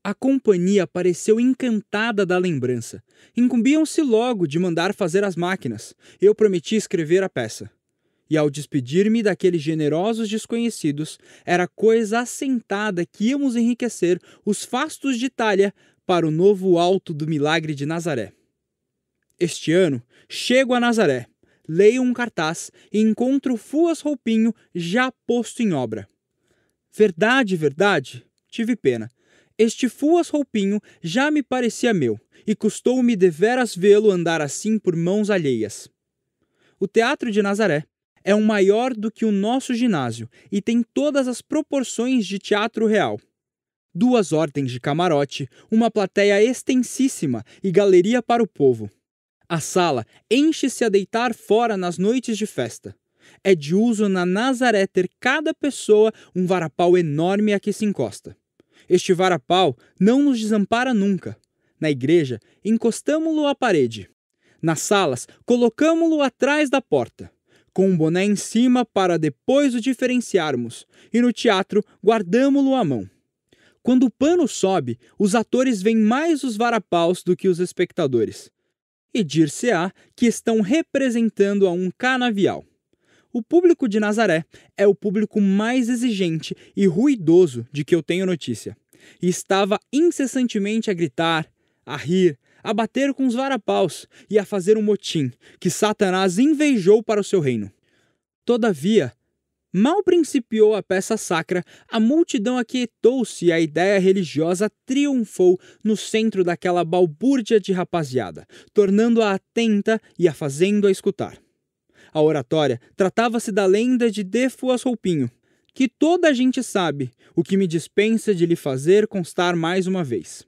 A companhia pareceu encantada da lembrança. Incumbiam-se logo de mandar fazer as máquinas. Eu prometi escrever a peça. E ao despedir-me daqueles generosos desconhecidos, era coisa assentada que íamos enriquecer os fastos de Itália para o novo alto do milagre de Nazaré. Este ano, chego a Nazaré, leio um cartaz e encontro Fuas Roupinho já posto em obra. Verdade, verdade, tive pena. Este Fuas Roupinho já me parecia meu, e custou-me deveras vê-lo andar assim por mãos alheias. O Teatro de Nazaré é um maior do que o nosso ginásio e tem todas as proporções de teatro real. 2 ordens de camarote, uma plateia extensíssima e galeria para o povo. A sala enche-se a deitar fora nas noites de festa. É de uso na Nazaré ter cada pessoa um varapau enorme a que se encosta. Este varapau não nos desampara nunca. Na igreja, encostamo-lo à parede. Nas salas, colocamo-lo atrás da porta, com um boné em cima para depois o diferenciarmos, e no teatro guardamo-lo à mão. Quando o pano sobe, os atores veem mais os varapaus do que os espectadores. E dir-se-á que estão representando a um canavial. O público de Nazaré é o público mais exigente e ruidoso de que eu tenho notícia. E estava incessantemente a gritar, a rir, a bater com os varapaus e a fazer um motim que Satanás invejou para o seu reino. Todavia, mal principiou a peça sacra, a multidão aquietou-se e a ideia religiosa triunfou no centro daquela balbúrdia de rapaziada, tornando-a atenta e a fazendo-a escutar. A oratória tratava-se da lenda de Fuas Roupinho, que toda a gente sabe, o que me dispensa de lhe fazer constar mais uma vez.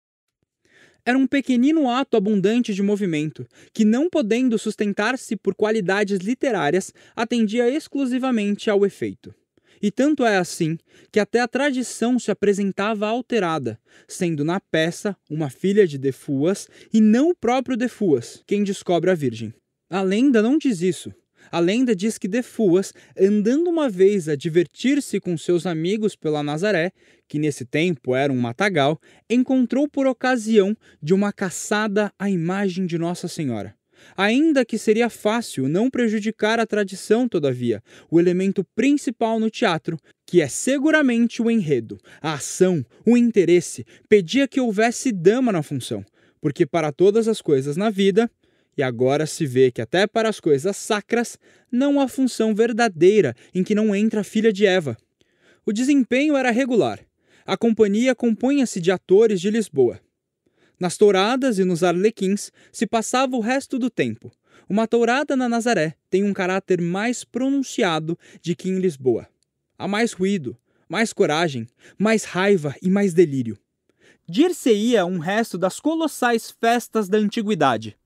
Era um pequenino ato abundante de movimento, que não podendo sustentar-se por qualidades literárias, atendia exclusivamente ao efeito. E tanto é assim, que até a tradição se apresentava alterada, sendo na peça uma filha de Fuas e não o próprio Fuas quem descobre a Virgem. A lenda não diz isso. A lenda diz que Fuas, andando uma vez a divertir-se com seus amigos pela Nazaré, que nesse tempo era um matagal, encontrou por ocasião de uma caçada a imagem de Nossa Senhora. Ainda que seria fácil não prejudicar a tradição, todavia, o elemento principal no teatro, que é seguramente o enredo, a ação, o interesse, pedia que houvesse dama na função, porque para todas as coisas na vida, e agora se vê que até para as coisas sacras não há função verdadeira em que não entra a filha de Eva. O desempenho era regular. A companhia compunha-se de atores de Lisboa. Nas touradas e nos arlequins se passava o resto do tempo. Uma tourada na Nazaré tem um caráter mais pronunciado de que em Lisboa. Há mais ruído, mais coragem, mais raiva e mais delírio. Dir-se-ia um resto das colossais festas da antiguidade.